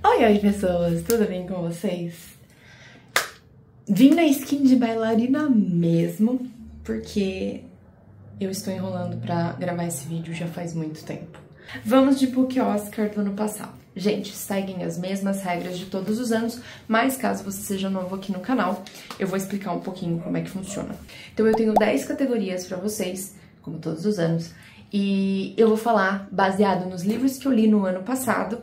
Oi, pessoas, tudo bem com vocês? Vim na skin de bailarina mesmo, porque eu estou enrolando pra gravar esse vídeo já faz muito tempo. Vamos de Book Oscar do ano passado. Gente, seguem as mesmas regras de todos os anos, mas caso você seja novo aqui no canal, eu vou explicar um pouquinho como é que funciona. Então eu tenho 10 categorias pra vocês, como todos os anos, e eu vou falar baseado nos livros que eu li no ano passado,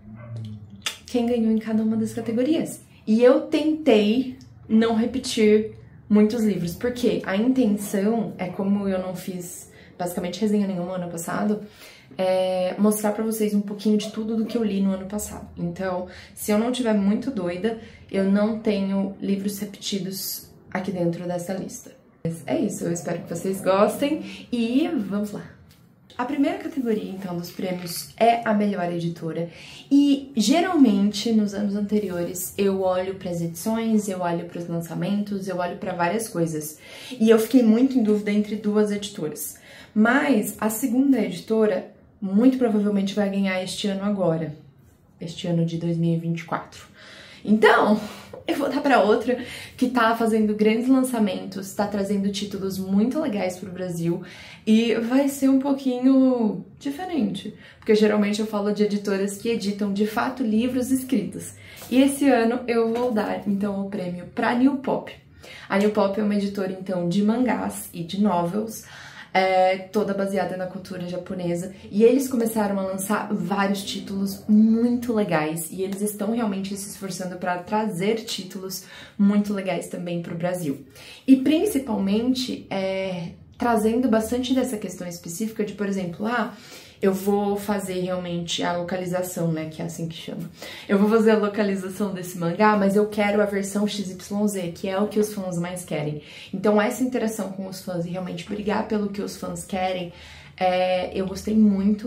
quem ganhou em cada uma das categorias. E eu tentei não repetir muitos livros, porque a intenção é, como eu não fiz basicamente resenha nenhuma ano passado, mostrar pra vocês um pouquinho de tudo do que eu li no ano passado. Então, se eu não estiver muito doida, eu não tenho livros repetidos aqui dentro dessa lista. É isso, eu espero que vocês gostem e vamos lá! A primeira categoria, então, dos prêmios é a melhor editora e, geralmente, nos anos anteriores, eu olho para as edições, eu olho para os lançamentos, eu olho para várias coisas. E eu fiquei muito em dúvida entre duas editoras. Mas a segunda editora, muito provavelmente, vai ganhar este ano agora. Este ano de 2024. Então, eu vou dar para outra que tá fazendo grandes lançamentos, tá trazendo títulos muito legais pro Brasil e vai ser um pouquinho diferente, porque geralmente eu falo de editoras que editam de fato livros escritos. E esse ano eu vou dar então o prêmio para New Pop. A New Pop é uma editora então de mangás e de novels, toda baseada na cultura japonesa, e eles começaram a lançar vários títulos muito legais, e eles estão realmente se esforçando para trazer títulos muito legais também para o Brasil. E principalmente trazendo bastante dessa questão específica de, por exemplo, eu vou fazer realmente a localização, né, que é assim que chama. Eu vou fazer a localização desse mangá, mas eu quero a versão XYZ, que é o que os fãs mais querem. Então essa interação com os fãs e realmente brigar pelo que os fãs querem, eu gostei muito.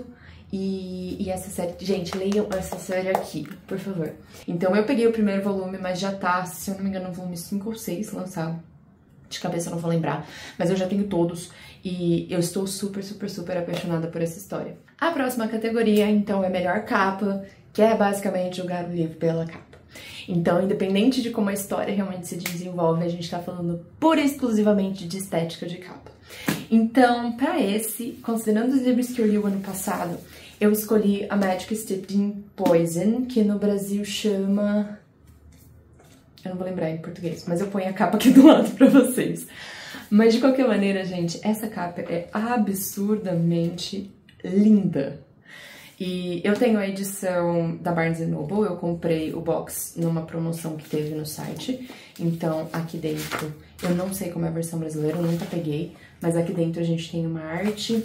E essa série, gente, leiam essa série aqui, por favor. Então eu peguei o primeiro volume, mas já tá, se eu não me engano, no volume 5 ou 6 lançado. De cabeça eu não vou lembrar, mas eu já tenho todos e eu estou super, super, super apaixonada por essa história. A próxima categoria, então, é melhor capa, que é basicamente julgar o livro pela capa. Então, independente de como a história realmente se desenvolve, a gente tá falando pura e exclusivamente de estética de capa. Então, pra esse, considerando os livros que eu li o ano passado, eu escolhi A Magic Steeped in Poison, que no Brasil chama... Eu não vou lembrar em português, mas eu ponho a capa aqui do lado pra vocês. Mas de qualquer maneira, gente, essa capa é absurdamente linda. E eu tenho a edição da Barnes & Noble, eu comprei o box numa promoção que teve no site. Então, aqui dentro, eu não sei como é a versão brasileira, eu nunca peguei. Mas aqui dentro a gente tem uma arte.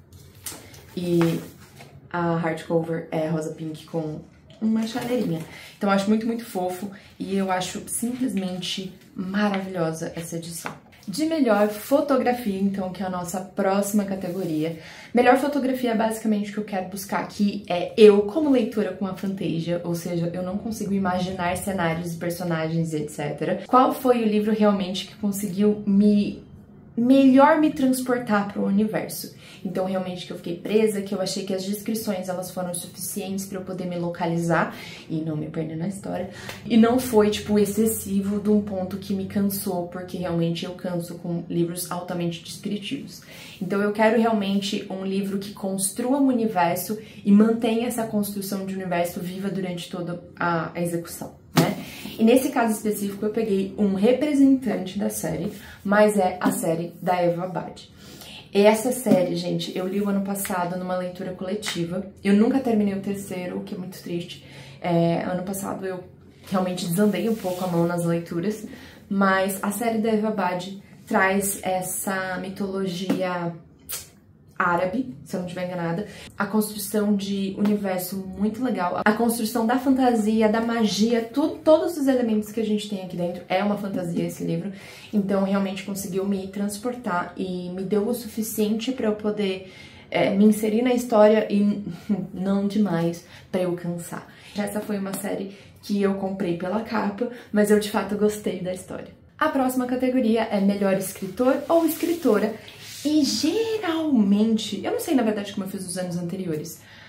E a hardcover é rosa pink com uma chaneirinha. Então eu acho muito, muito fofo e eu acho simplesmente maravilhosa essa edição. De melhor fotografia, então, que é a nossa próxima categoria. Melhor fotografia, basicamente, o que eu quero buscar aqui é eu como leitora com a Fantasia, ou seja, eu não consigo imaginar cenários, personagens, etc. Qual foi o livro realmente que conseguiu melhor me transportar para o universo? Então, realmente, que eu fiquei presa, que eu achei que as descrições, elas foram suficientes para eu poder me localizar e não me perder na história. E não foi, tipo, excessivo de um ponto que me cansou, porque realmente eu canso com livros altamente descritivos. Então, eu quero realmente um livro que construa um universo e mantenha essa construção de universo viva durante toda a execução, né? E nesse caso específico eu peguei um representante da série, mas é a série da Eva Abad. Essa série, gente, eu li o ano passado numa leitura coletiva. Eu nunca terminei o terceiro, o que é muito triste. Ano passado eu realmente desandei um pouco a mão nas leituras, mas a série da Eva Abad traz essa mitologia árabe, se eu não estiver enganada, a construção de universo muito legal, a construção da fantasia, da magia, todos os elementos que a gente tem aqui dentro, é uma fantasia esse livro, então realmente conseguiu me transportar e me deu o suficiente para eu poder me inserir na história e não demais para eu cansar. Essa foi uma série que eu comprei pela capa, mas eu de fato gostei da história. A próxima categoria é melhor escritor ou escritora. E geralmente, eu não sei na verdade como eu fiz os anos anteriores,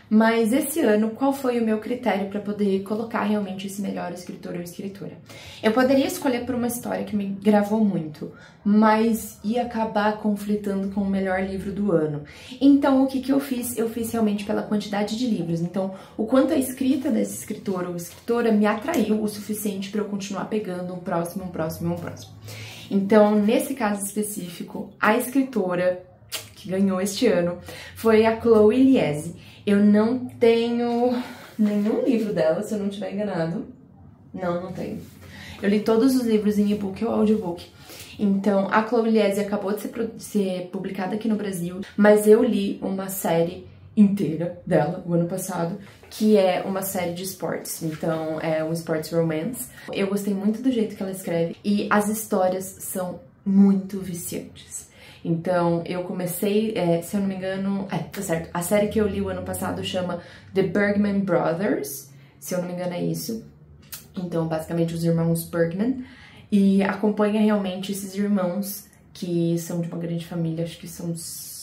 Mas esse ano, qual foi o meu critério para poder colocar realmente esse melhor escritor ou escritora? Eu poderia escolher por uma história que me gravou muito, mas ia acabar conflitando com o melhor livro do ano. Então, o que eu fiz? Eu fiz realmente pela quantidade de livros. Então, o quanto a escrita desse escritor ou escritora me atraiu o suficiente para eu continuar pegando um próximo. Então, nesse caso específico, a escritora que ganhou este ano foi a Chloe Liese. Eu não tenho nenhum livro dela, se eu não estiver enganado. Não tenho. Eu li todos os livros em e-book ou audiobook. Então, a Chloe Liese acabou de ser publicada aqui no Brasil, mas eu li uma série inteira dela, o ano passado, que é uma série de esportes. Então, é um sports romance. Eu gostei muito do jeito que ela escreve e as histórias são muito viciantes. Então, eu comecei, se eu não me engano... tá certo. A série que eu li o ano passado chama The Bergman Brothers, se eu não me engano é isso. Então, basicamente, os irmãos Bergman. E acompanha realmente esses irmãos que são de uma grande família, acho que são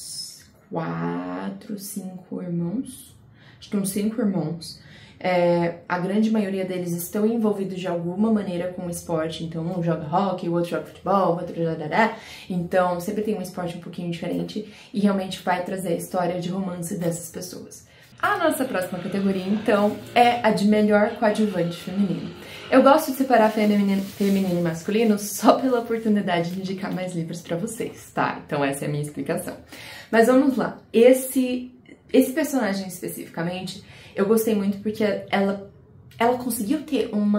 4, 5 irmãos. Acho que uns 5 irmãos. A grande maioria deles estão envolvidos de alguma maneira com o esporte, então um joga hockey, o outro joga futebol, o outro então sempre tem um esporte um pouquinho diferente e realmente vai trazer a história de romance dessas pessoas. A nossa próxima categoria, então, é a de melhor coadjuvante feminino. Eu gosto de separar feminino e masculino só pela oportunidade de indicar mais livros pra vocês, tá? Então essa é a minha explicação. Mas vamos lá. Esse personagem especificamente, eu gostei muito porque ela conseguiu ter um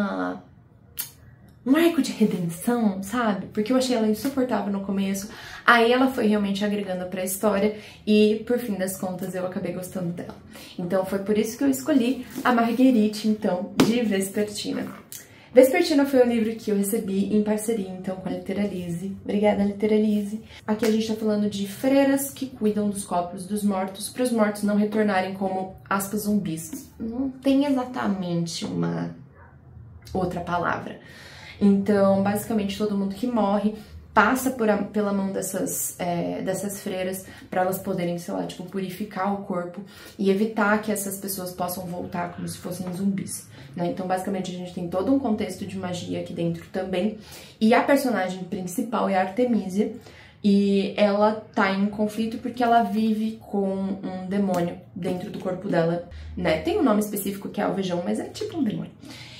arco de redenção, sabe? Porque eu achei ela insuportável no começo, aí ela foi realmente agregando pra história e, por fim das contas, eu acabei gostando dela. Então foi por isso que eu escolhi a Marguerite, então, de Vespertina. Vespertina foi o livro que eu recebi em parceria, então, com a Literalise. Obrigada, Literalise. Aqui a gente tá falando de freiras que cuidam dos corpos dos mortos, para os mortos não retornarem como, aspas, zumbis. Não tem exatamente uma outra palavra. Então, basicamente, todo mundo que morre passa pela mão dessas freiras para elas poderem, sei lá, tipo, purificar o corpo e evitar que essas pessoas possam voltar como se fossem zumbis, né? Então, basicamente, a gente tem todo um contexto de magia aqui dentro também. E a personagem principal é a Artemisia, e ela tá em conflito porque ela vive com um demônio dentro do corpo dela, né? Tem um nome específico que é alvejão, mas é tipo um demônio.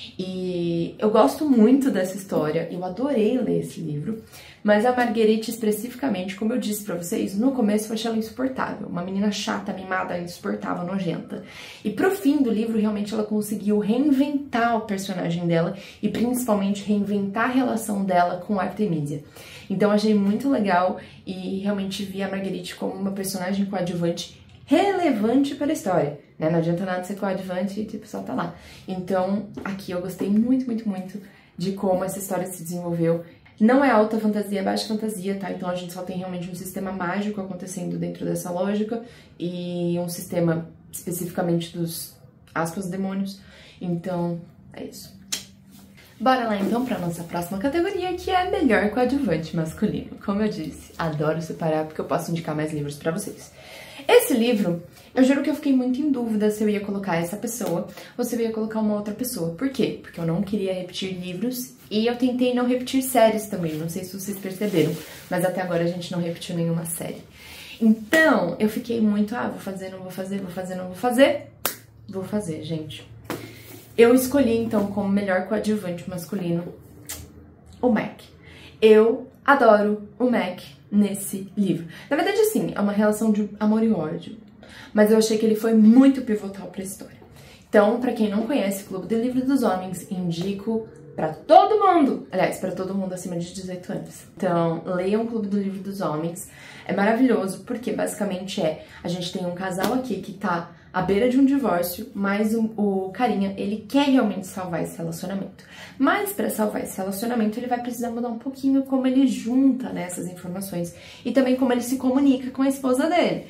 E eu gosto muito dessa história, eu adorei ler esse livro, mas a Marguerite especificamente, como eu disse pra vocês, no começo eu achei ela insuportável, uma menina chata, mimada, insuportável, nojenta. E pro fim do livro, realmente ela conseguiu reinventar o personagem dela e principalmente reinventar a relação dela com a Artemisia. Então eu achei muito legal e realmente vi a Marguerite como uma personagem coadjuvante relevante para a história, né? Não adianta nada ser coadjuvante e tipo, só tá lá. Então, aqui eu gostei muito, muito, muito de como essa história se desenvolveu. Não é alta fantasia, é baixa fantasia, tá? Então a gente só tem realmente um sistema mágico acontecendo dentro dessa lógica e um sistema especificamente dos, aspas, demônios. Então, é isso. Bora lá então para nossa próxima categoria, que é melhor coadjuvante masculino. Como eu disse, adoro separar porque eu posso indicar mais livros para vocês. Esse livro, eu juro que eu fiquei muito em dúvida se eu ia colocar essa pessoa ou se eu ia colocar uma outra pessoa. Por quê? Porque eu não queria repetir livros e eu tentei não repetir séries também. Não sei se vocês perceberam, mas até agora a gente não repetiu nenhuma série. Então, eu fiquei muito, vou fazer, não vou fazer, vou fazer, não vou fazer. Vou fazer, gente. Eu escolhi, então, como melhor coadjuvante masculino, o Mac. Eu adoro o Mac nesse livro. Na verdade, assim, é uma relação de amor e ódio, mas eu achei que ele foi muito pivotal pra história. Então, pra quem não conhece o Clube do Livro dos Homens, indico pra todo mundo, aliás, pra todo mundo acima de 18 anos. Então, leiam o Clube do Livro dos Homens. É maravilhoso, porque basicamente a gente tem um casal aqui que tá à beira de um divórcio, mas o carinha, ele quer realmente salvar esse relacionamento. Mas para salvar esse relacionamento, ele vai precisar mudar um pouquinho como ele junta, né, essas informações e também como ele se comunica com a esposa dele.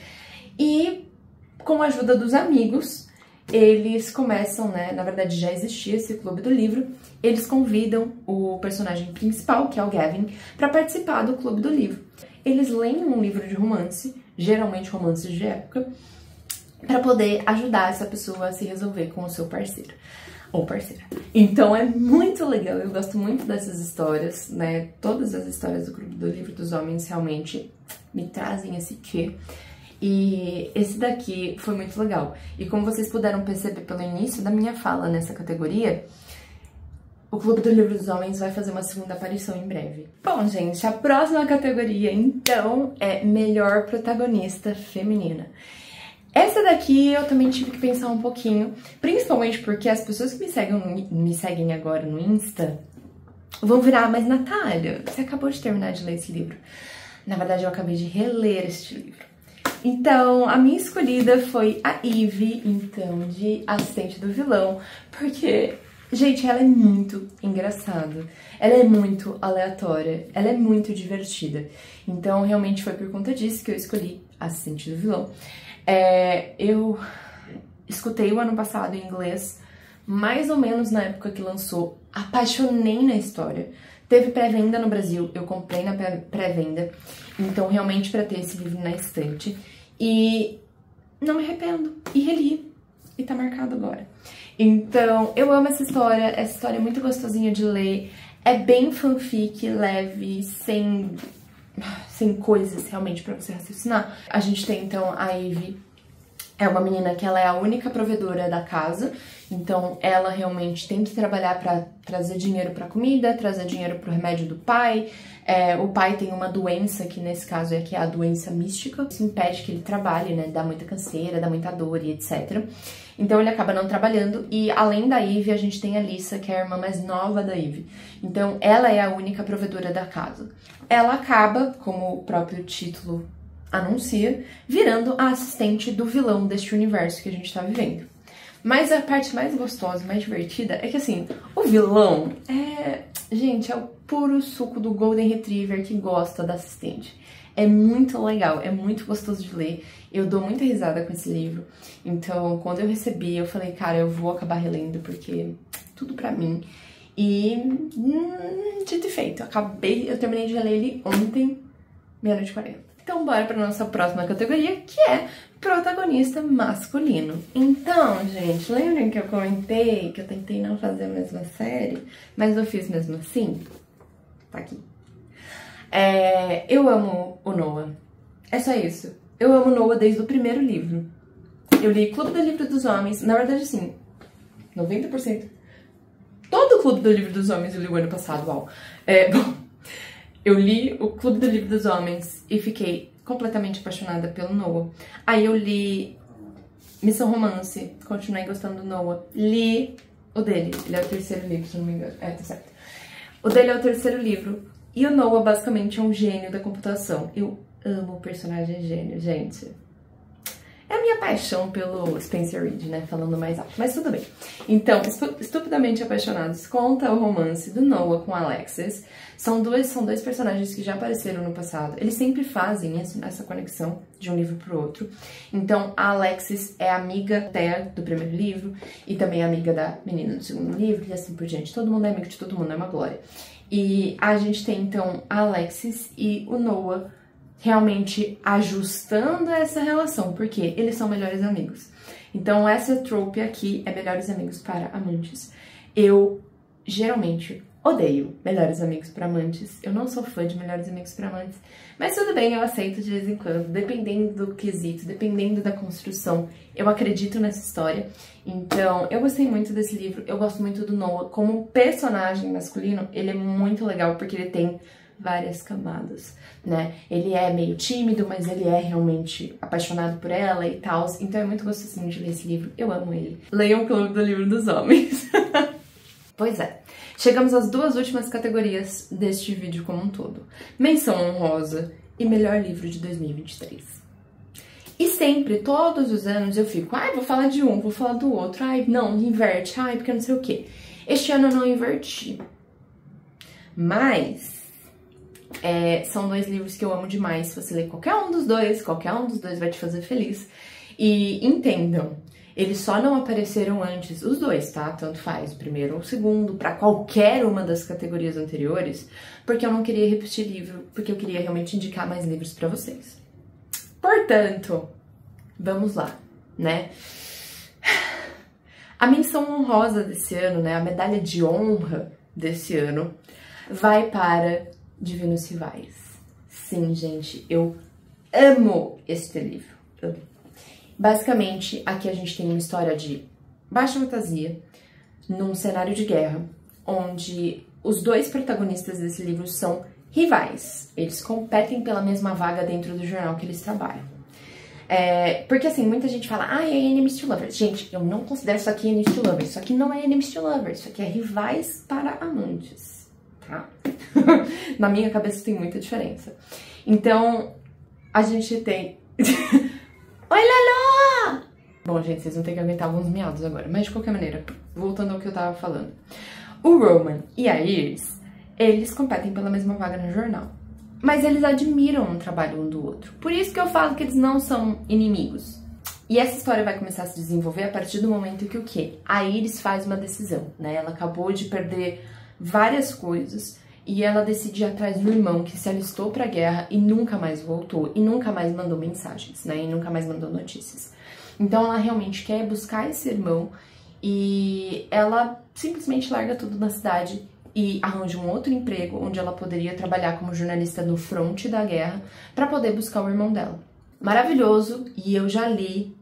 E com a ajuda dos amigos, eles começam, né, na verdade já existia esse clube do livro, eles convidam o personagem principal, que é o Gavin, para participar do clube do livro. Eles leem um livro de romance, geralmente romances de época, para poder ajudar essa pessoa a se resolver com o seu parceiro ou parceira. Então é muito legal, eu gosto muito dessas histórias, né? Todas as histórias do Clube do Livro dos Homens realmente me trazem esse quê. E esse daqui foi muito legal. E como vocês puderam perceber pelo início da minha fala nessa categoria, o Clube do Livro dos Homens vai fazer uma segunda aparição em breve. Bom, gente, a próxima categoria, então, é Melhor Protagonista Feminina. Essa daqui eu também tive que pensar um pouquinho, principalmente porque as pessoas que me seguem agora no Insta vão virar, mas Natália, você acabou de terminar de ler esse livro. Na verdade, eu acabei de reler este livro. Então, a minha escolhida foi a Ivy, então, de Assistente do Vilão, porque, gente, ela é muito engraçada, ela é muito aleatória, ela é muito divertida. Então, realmente foi por conta disso que eu escolhi Assistente do Vilão. Eu escutei o ano passado em inglês, mais ou menos na época que lançou, apaixonei na história. Teve pré-venda no Brasil, eu comprei na pré-venda, então realmente para ter esse livro na estante. E não me arrependo, e reli, e tá marcado agora. Então, eu amo essa história é muito gostosinha de ler, é bem fanfic, leve, sem coisas realmente pra você raciocinar. A gente tem, então, a Ivy, é uma menina que ela é a única provedora da casa, então ela realmente tem que trabalhar pra trazer dinheiro pra comida, trazer dinheiro pro remédio do pai. O pai tem uma doença, que nesse caso é a doença mística, isso impede que ele trabalhe, né, dá muita canseira, dá muita dor e etc. Então ele acaba não trabalhando, e além da Ivy, a gente tem a Lisa, que é a irmã mais nova da Ivy. Então ela é a única provedora da casa. Ela acaba, como o próprio título anuncia, virando a assistente do vilão deste universo que a gente tá vivendo. Mas a parte mais gostosa, mais divertida, é que assim, o vilão gente, é o puro suco do Golden Retriever que gosta da assistente. É muito legal, é muito gostoso de ler. Eu dou muita risada com esse livro. Então, quando eu recebi, eu falei, cara, eu vou acabar relendo, porque tudo pra mim. E, dito e feito, eu terminei de ler ele ontem, 00:40. Então, bora pra nossa próxima categoria, que é protagonista masculino. Então, gente, lembrem que eu comentei que eu tentei não fazer a mesma série, mas eu fiz mesmo assim? Tá aqui. Eu amo o Noah. É só isso. Eu amo o Noah desde o primeiro livro. Eu li Clube do Livro dos Homens, na verdade, sim, 90%. Todo o Clube do Livro dos Homens eu li o ano passado, uau. Bom, eu li o Clube do Livro dos Homens e fiquei completamente apaixonada pelo Noah. Aí eu li Missão Romance, continuei gostando do Noah. Li o dele, ele é o terceiro livro, se não me engano. Tá certo. O dele é o terceiro livro. E o Noah basicamente é um gênio da computação. Eu amo o personagem gênio, gente. É a minha paixão pelo Spencer Reid, né? Falando mais alto, mas tudo bem. Então, Estupidamente Apaixonados conta o romance do Noah com Alexis. São dois personagens que já apareceram no passado. Eles sempre fazem essa conexão de um livro pro outro. Então, a Alexis é amiga até do primeiro livro e também amiga da menina do segundo livro e assim por diante. Todo mundo é amigo de todo mundo, é uma glória. E a gente tem, então, a Alexis e o Noah realmente ajustando essa relação, porque eles são melhores amigos. Então, essa trope aqui é melhores amigos para amantes. Eu, geralmente, odeio melhores amigos para amantes. Eu não sou fã de melhores amigos para amantes. Mas tudo bem, eu aceito de vez em quando, dependendo do quesito, dependendo da construção. Eu acredito nessa história. Então, eu gostei muito desse livro. Eu gosto muito do Noah. Como personagem masculino, ele é muito legal, porque ele tem várias camadas, né? Ele é meio tímido, mas ele é realmente apaixonado por ela e tal. Então é muito gostosinho de ler esse livro. Eu amo ele. Leiam o Clube do Livro dos Homens. Pois é. Chegamos às duas últimas categorias deste vídeo como um todo. Menção honrosa e melhor livro de 2023. E sempre, todos os anos, eu fico, vou falar de um, vou falar do outro. Não, inverte. Porque não sei o quê. Este ano eu não inverti. Mas são dois livros que eu amo demais. Se você ler qualquer um dos dois vai te fazer feliz. E entendam, eles só não apareceram antes, os dois, tá? Tanto faz, o primeiro ou o segundo, pra qualquer uma das categorias anteriores, porque eu não queria repetir livro, porque eu queria realmente indicar mais livros pra vocês. Portanto, vamos lá. né? A menção honrosa desse ano, né? A medalha de honra desse ano vai para Divinos Rivais. Sim, gente, eu amo este livro. Amo. Basicamente, aqui a gente tem uma história de baixa fantasia, num cenário de guerra, onde os dois protagonistas desse livro são rivais. Eles competem pela mesma vaga dentro do jornal que eles trabalham. Porque assim, muita gente fala, é enemies to lovers. Gente, eu não considero isso aqui enemies to lovers. Isso aqui não é enemies to lovers. Isso aqui é rivais para amantes, tá? Na minha cabeça tem muita diferença. Então, a gente tem... Oi, Lalo! Bom, gente, vocês vão ter que aguentar alguns miados agora. Mas, de qualquer maneira, voltando ao que eu tava falando. O Roman e a Iris, eles competem pela mesma vaga no jornal. Mas eles admiram um trabalho um do outro. Por isso que eu falo que eles não são inimigos. E essa história vai começar a se desenvolver a partir do momento que o quê? A Iris faz uma decisão, né? Ela acabou de perder várias coisas e ela decide ir atrás do irmão que se alistou pra guerra e nunca mais voltou. E nunca mais mandou mensagens, né? E nunca mais mandou notícias. Então ela realmente quer buscar esse irmão e ela simplesmente larga tudo na cidade e arranja um outro emprego onde ela poderia trabalhar como jornalista no fronte da guerra para poder buscar o irmão dela. Maravilhoso, e eu já li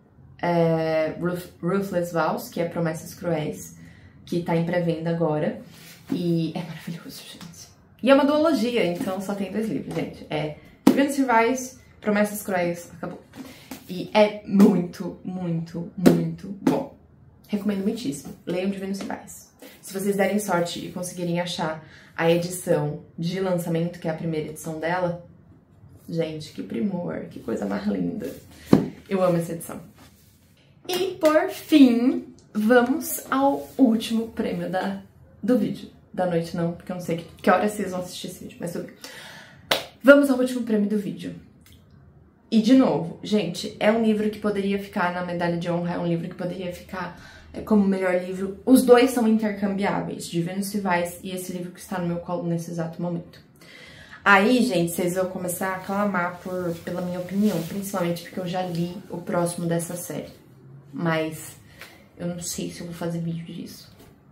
Ruthless Vows, que é Promessas Cruéis, que tá em pré-venda agora, e é maravilhoso, gente. E é uma duologia, então só tem 2 livros, gente. É Divinos Rivais, Promessas Cruéis, acabou. E é muito, muito, muito bom. Recomendo muitíssimo. Leiam Divinos Rivais. Se vocês derem sorte e conseguirem achar a edição de lançamento, que é a primeira edição dela, gente, que primor, que coisa mais linda. Eu amo essa edição. E, por fim, vamos ao último prêmio do vídeo. Da noite não, porque eu não sei que hora vocês vão assistir esse vídeo, mas tudo bem. Vamos ao último prêmio do vídeo. E, de novo, gente, é um livro que poderia ficar na medalha de honra, é um livro que poderia ficar como melhor livro. Os dois são intercambiáveis, Divinos Rivais e esse livro que está no meu colo nesse exato momento. Aí, gente, vocês vão começar a clamar pela minha opinião, principalmente porque eu já li o próximo dessa série. Mas eu não sei se eu vou fazer vídeo disso.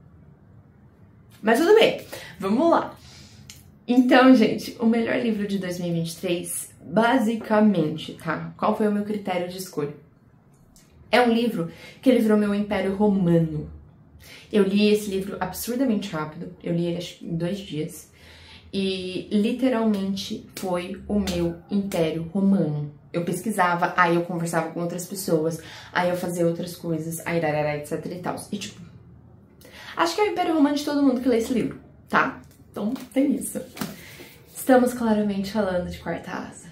Mas tudo bem, vamos lá. Então, gente, o melhor livro de 2023, basicamente, tá? Qual foi o meu critério de escolha? É um livro que ele virou meu Império Romano. Eu li esse livro absurdamente rápido, eu li ele acho que em 2 dias. E literalmente foi o meu Império Romano. Eu pesquisava, aí eu conversava com outras pessoas, aí eu fazia outras coisas, aí etc e tal. E tipo, acho que é o Império Romano de todo mundo que lê esse livro, tá? Então tem isso. Estamos claramente falando de Quarta Asa.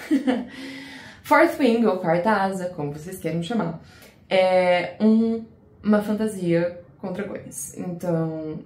Fourth Wing, ou Quarta Asa, como vocês queiram chamar, é uma fantasia com dragões. Então,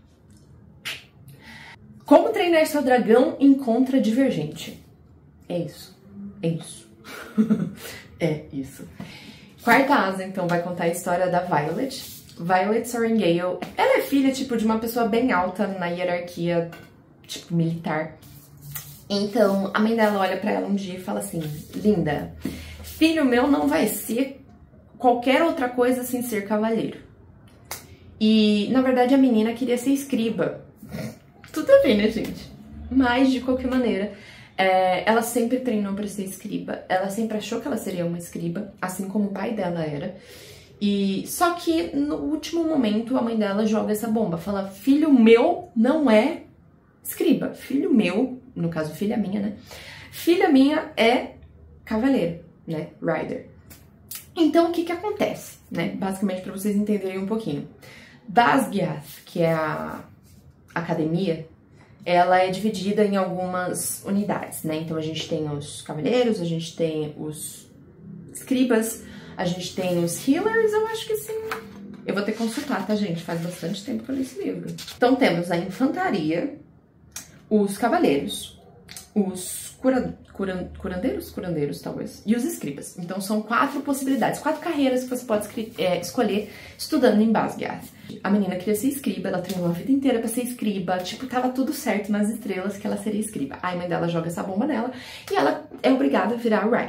Como Treinar Seu Dragão encontra Divergente. É isso. É isso. É isso. Quarta Asa, então, vai contar a história da Violet. Violet Sorrengail, ela é filha, tipo, de uma pessoa bem alta na hierarquia, tipo, militar. Então, a mãe dela olha pra ela um dia e fala assim, linda, filho meu não vai ser qualquer outra coisa sem ser cavaleiro. E, na verdade, a menina queria ser escriba. Tudo a ver, né, gente? Mas, de qualquer maneira, ela sempre treinou pra ser escriba. Ela sempre achou que ela seria uma escriba, assim como o pai dela era. E só que no último momento a mãe dela joga essa bomba, fala, filho meu não é escriba, filho meu, no caso filha minha, né? Filha minha é cavaleiro, né? Rider. Então o que acontece, né? Basicamente para vocês entenderem um pouquinho. Basgiath, que é a academia, ela é dividida em algumas unidades, né? Então a gente tem os cavaleiros, a gente tem os escribas, a gente tem os healers, eu acho que sim. Eu vou ter que consultar, tá, gente? Faz bastante tempo que eu li esse livro. Então temos a infantaria, os cavaleiros, os curandeiros, talvez, e os escribas. Então são 4 possibilidades, 4 carreiras que você pode escolher estudando em Basgiath. A menina queria ser escriba, ela treinou a vida inteira pra ser escriba, tipo, tava tudo certo nas estrelas que ela seria escriba. Aí a mãe dela joga essa bomba nela e ela é obrigada a virar Rider.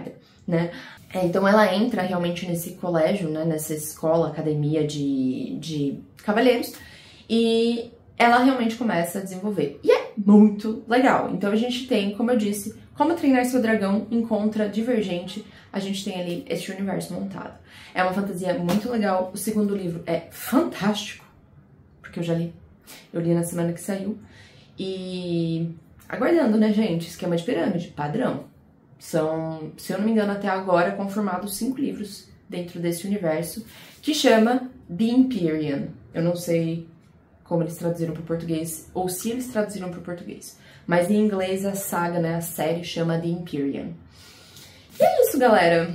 né? Então ela entra realmente nesse colégio, né, nessa escola, academia de cavalheiros, e ela realmente começa a desenvolver. E é muito legal. Então a gente tem, como eu disse, Como Treinar Seu Dragão encontra Divergente, a gente tem ali este universo montado. É uma fantasia muito legal, o segundo livro é fantástico, porque eu já li. Eu li na semana que saiu. E aguardando, né, gente? Esquema de pirâmide, padrão. São, se eu não me engano, até agora confirmados 5 livros dentro desse universo, que chama The Empyrean. Eu não sei como eles traduziram para o português, ou se eles traduziram para o português. Mas em inglês a saga, né, a série chama The Empyrean. E é isso, galera.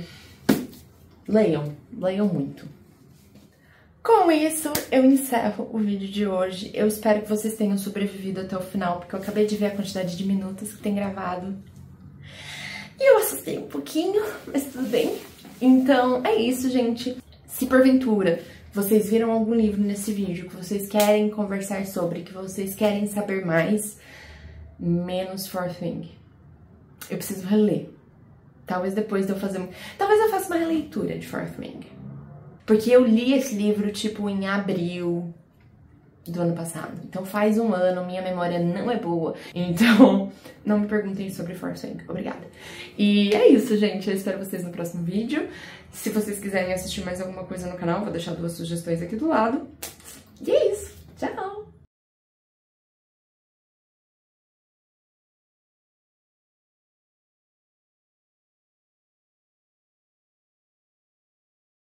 Leiam muito. Com isso, eu encerro o vídeo de hoje. Eu espero que vocês tenham sobrevivido até o final, porque eu acabei de ver a quantidade de minutos que tem gravado. E eu assustei um pouquinho, mas tudo bem. Então, é isso, gente. Se porventura vocês viram algum livro nesse vídeo que vocês querem conversar sobre, que vocês querem saber mais, menos Fourth Wing. Eu preciso reler. Talvez depois de eu fazer... Talvez eu faça uma releitura de Fourth Wing. Porque eu li esse livro, tipo, em abril do ano passado. Então faz um ano, minha memória não é boa. Então, não me perguntem sobre Fourth Wing. Obrigada. E é isso, gente. Eu espero vocês no próximo vídeo. Se vocês quiserem assistir mais alguma coisa no canal, vou deixar 2 sugestões aqui do lado. E é isso.